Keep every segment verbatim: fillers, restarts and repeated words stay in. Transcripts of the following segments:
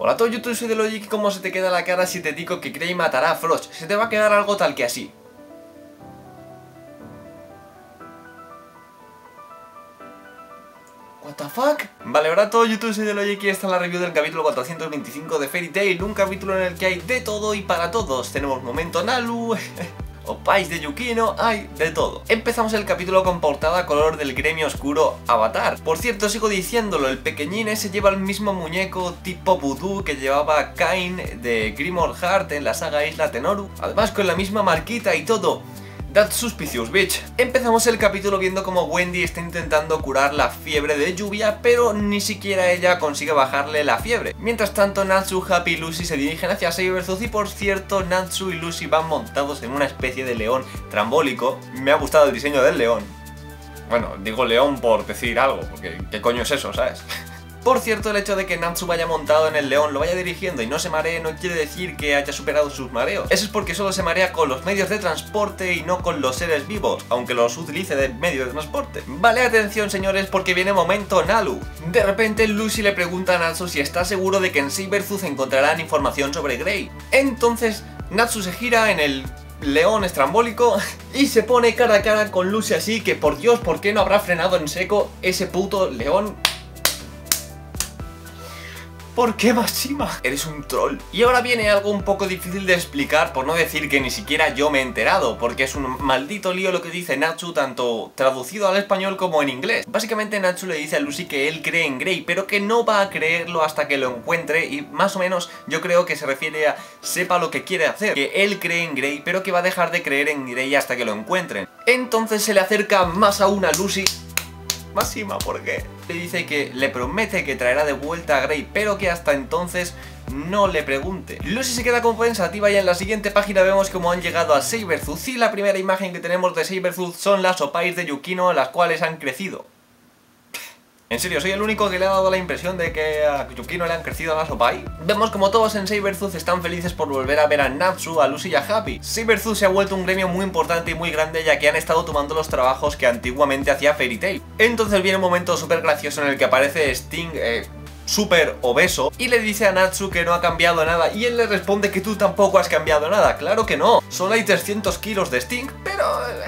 Hola a todos YouTube, soy Delogic. ¿Cómo se te queda la cara si te digo que Grey matará a Frost? Se te va a quedar algo tal que así. What the fuck? Vale, ahora todo YouTube, soy Delogic y esta es la review del capítulo cuatrocientos veinticinco de Fairy Tail. Un capítulo en el que hay de todo y para todos. Tenemos momento Nalu, opais de Yukino, hay de todo. Empezamos el capítulo con portada color del gremio oscuro Avatar. Por cierto, sigo diciéndolo, el pequeñín ese lleva el mismo muñeco tipo vudú que llevaba Kain de Grimoire Heart en la saga Isla Tenoru. Además con la misma marquita y todo. That's suspicious, bitch. Empezamos el capítulo viendo como Wendy está intentando curar la fiebre de lluvia, pero ni siquiera ella consigue bajarle la fiebre. Mientras tanto, Natsu, Happy y Lucy se dirigen hacia Sabertooth y, por cierto, Natsu y Lucy van montados en una especie de león trambólico. Me ha gustado el diseño del león. Bueno, digo león por decir algo, porque ¿qué coño es eso, sabes? Por cierto, el hecho de que Natsu vaya montado en el león, lo vaya dirigiendo y no se maree no quiere decir que haya superado sus mareos. Eso es porque solo se marea con los medios de transporte y no con los seres vivos, aunque los utilice de medio de transporte. Vale, atención señores, porque viene momento Nalu. De repente Lucy le pregunta a Natsu si está seguro de que en Sabertooth encontrarán información sobre Grey. Entonces Natsu se gira en el león estrambólico y se pone cara a cara con Lucy, así que por Dios, ¿por qué no habrá frenado en seco ese puto león? ¿Por qué, Mashima? Eres un troll. Y ahora viene algo un poco difícil de explicar, por no decir que ni siquiera yo me he enterado, porque es un maldito lío lo que dice Natsu, tanto traducido al español como en inglés. Básicamente Natsu le dice a Lucy que él cree en Grey, pero que no va a creerlo hasta que lo encuentre, y más o menos yo creo que se refiere a sepa lo que quiere hacer, que él cree en Grey, pero que va a dejar de creer en Grey hasta que lo encuentren. Entonces se le acerca más aún a Lucy. Mashima, ¿por qué? Le dice que le promete que traerá de vuelta a Grey, pero que hasta entonces no le pregunte. Lucy se queda como pensativa y en la siguiente página vemos cómo han llegado a Sabertooth, y la primera imagen que tenemos de Sabertooth son las opais de Yukino, las cuales han crecido. En serio, soy el único que le ha dado la impresión de que a Yukino le han crecido las opai. Vemos como todos en Sabertooth están felices por volver a ver a Natsu, a Lucy y a Happy. Sabertooth se ha vuelto un gremio muy importante y muy grande, ya que han estado tomando los trabajos que antiguamente hacía Fairy Tail. Entonces viene un momento súper gracioso en el que aparece Sting, eh, súper obeso, y le dice a Natsu que no ha cambiado nada, y él le responde que tú tampoco has cambiado nada. Claro que no, solo hay trescientos kilos de Sting, pero...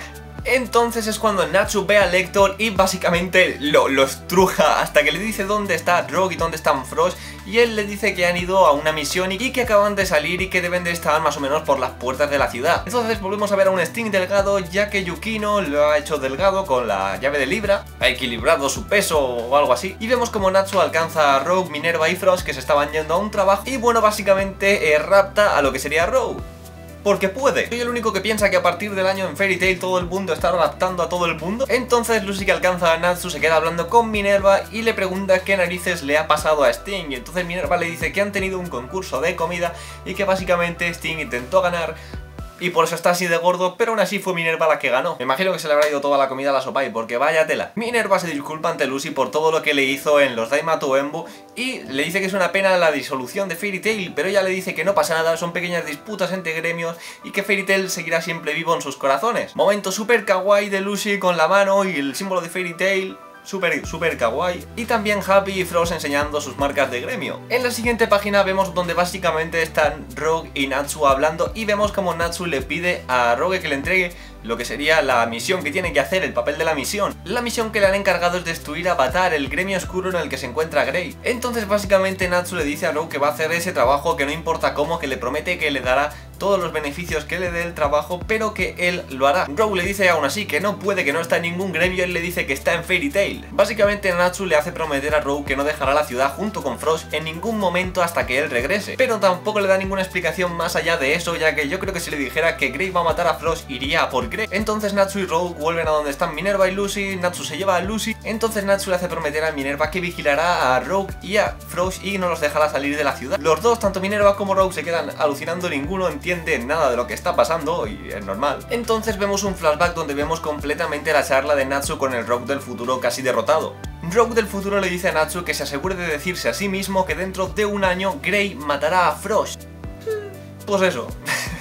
Entonces es cuando Natsu ve a Lector y básicamente lo, lo estruja hasta que le dice dónde está Rogue y dónde están Frost, y él le dice que han ido a una misión y que acaban de salir y que deben de estar más o menos por las puertas de la ciudad. Entonces volvemos a ver a un Sting delgado, ya que Yukino lo ha hecho delgado con la llave de Libra, ha equilibrado su peso o algo así, y vemos como Natsu alcanza a Rogue, Minerva y Frost, que se estaban yendo a un trabajo, y bueno, básicamente eh, rapta a lo que sería Rogue. Porque puede. Soy el único que piensa que a partir del año en Fairy Tail todo el mundo está adaptando a todo el mundo. Entonces Lucy, que alcanza a Natsu, se queda hablando con Minerva y le pregunta qué narices le ha pasado a Sting. Y entonces Minerva le dice que han tenido un concurso de comida y que básicamente Sting intentó ganar y por eso está así de gordo, pero aún así fue Minerva la que ganó. Me imagino que se le habrá ido toda la comida a la sopai, porque vaya tela. Minerva se disculpa ante Lucy por todo lo que le hizo en los Daimatu Embu y le dice que es una pena la disolución de Fairy Tail, pero ella le dice que no pasa nada, son pequeñas disputas entre gremios y que Fairy Tail seguirá siempre vivo en sus corazones. Momento super kawaii de Lucy con la mano y el símbolo de Fairy Tail. Súper, súper kawaii. Y también Happy y Frost enseñando sus marcas de gremio. En la siguiente página vemos donde básicamente están Rogue y Natsu hablando, y vemos como Natsu le pide a Rogue que le entregue lo que sería la misión que tiene que hacer, el papel de la misión. La misión que le han encargado es destruir Avatar, el gremio oscuro en el que se encuentra Grey. Entonces básicamente Natsu le dice a Rogue que va a hacer ese trabajo, que no importa cómo, que le promete que le dará todos los beneficios que le dé el trabajo, pero que él lo hará. Rogue le dice aún así que no puede, que no está en ningún gremio, él le dice que está en Fairy Tail. Básicamente Natsu le hace prometer a Rogue que no dejará la ciudad junto con Frost en ningún momento hasta que él regrese, pero tampoco le da ninguna explicación más allá de eso, ya que yo creo que si le dijera que Grey va a matar a Frost iría a por Grey. Entonces Natsu y Rogue vuelven a donde están Minerva y Lucy. Natsu se lleva a Lucy, entonces Natsu le hace prometer a Minerva que vigilará a Rogue y a Frost y no los dejará salir de la ciudad. Los dos, tanto Minerva como Rogue, se quedan alucinando, ninguno entiende nada de lo que está pasando y es normal. Entonces vemos un flashback donde vemos completamente la charla de Natsu con el Rogue del futuro casi derrotado. Rogue del futuro le dice a Natsu que se asegure de decirse a sí mismo que dentro de un año Grey matará a Frost. Pues eso.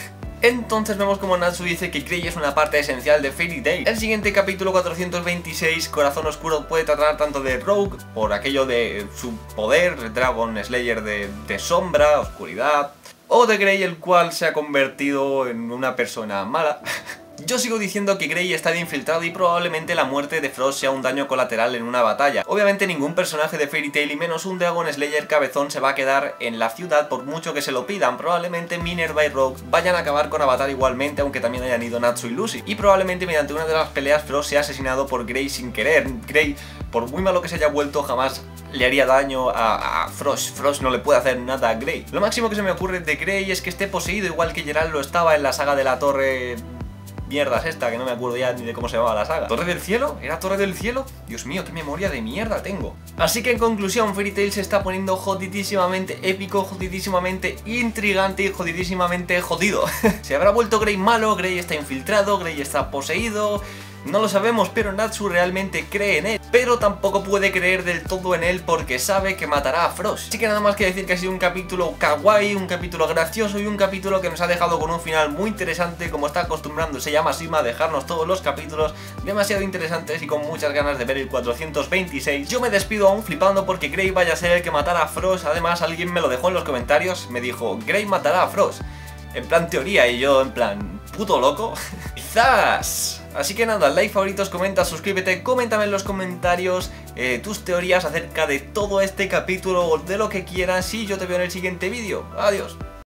Entonces vemos como Natsu dice que Grey es una parte esencial de Fairy Tail. El siguiente capítulo cuatrocientos veintiséis, Corazón Oscuro, puede tratar tanto de Rogue, por aquello de su poder, Dragon Slayer de, de sombra, oscuridad, o de Grey, el cual se ha convertido en una persona mala. Yo sigo diciendo que Grey está de infiltrado y probablemente la muerte de Frost sea un daño colateral en una batalla. Obviamente ningún personaje de Fairy Tail y menos un Dragon Slayer cabezón se va a quedar en la ciudad por mucho que se lo pidan. Probablemente Minerva y Rogue vayan a acabar con Avatar igualmente, aunque también hayan ido Natsu y Lucy. Y probablemente mediante una de las peleas Frost sea asesinado por Grey sin querer. Grey, por muy malo que se haya vuelto, jamás le haría daño a, a Frost. Frost no le puede hacer nada a Grey. Lo máximo que se me ocurre de Grey es que esté poseído igual que Geralt lo estaba en la saga de la Torre... mierda es esta, que no me acuerdo ya ni de cómo se llamaba la saga. ¿Torre del Cielo? ¿Era Torre del Cielo? Dios mío, qué memoria de mierda tengo. Así que en conclusión, Fairy Tail se está poniendo jodidísimamente épico, jodidísimamente intrigante y jodidísimamente jodido. ¿Se habrá vuelto Grey malo? ¿Grey está infiltrado? ¿Grey está poseído? No lo sabemos, pero Natsu realmente cree en él, pero tampoco puede creer del todo en él porque sabe que matará a Frost. Así que nada más que decir que ha sido un capítulo kawaii, un capítulo gracioso y un capítulo que nos ha dejado con un final muy interesante, como está acostumbrándose Yamashima a dejarnos todos los capítulos demasiado interesantes y con muchas ganas de ver el cuatrocientos veintiséis. Yo me despido aún flipando porque Grey vaya a ser el que matará a Frost. Además alguien me lo dejó en los comentarios, me dijo, Grey matará a Frost. En plan teoría, y yo en plan, puto loco. Quizás. Así que nada, like, favoritos, comenta, suscríbete, coméntame en los comentarios eh, tus teorías acerca de todo este capítulo o de lo que quieras y yo te veo en el siguiente vídeo. Adiós.